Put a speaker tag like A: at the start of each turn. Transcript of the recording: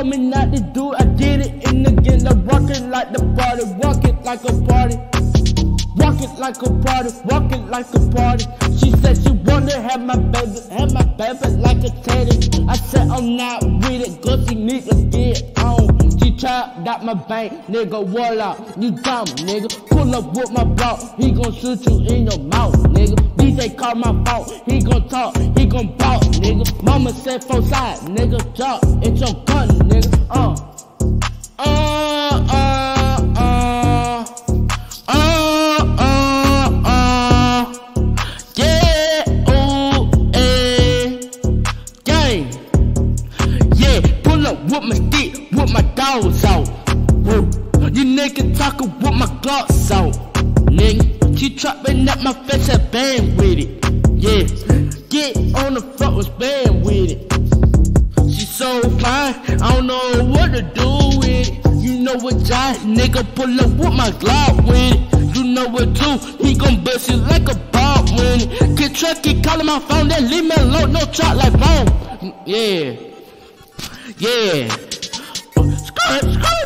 A: told me not to do, I did it. And again, I walk it like the party, walk it like a party. Walk it like a party, walk it like a party. She said she wanna have my baby like a teddy. I said I'm not with it, cause she need to get on. She tried out my bank, nigga, voila, you dumb, nigga. Pull up with my block, he gon' shoot you in your mouth, nigga. DJ call my phone, he gon' talk, he gon' bout, nigga. Mama said for side, nigga, drop, it's your gun, nigga, with my stick, with my dogs out. Woo. You niggas talkin' with my glocks out. Nigga, she trapping up my face and bang with it. Yeah, get on the front was bang with it. She so fine, I don't know what to do with it. You know what, John, nigga, pull up with my Glock with it. You know what, too, he gon' bust you like a ball with it. Get Trey calling my phone, then leave me alone, no trap like phone. Yeah. Yeah. Skirt.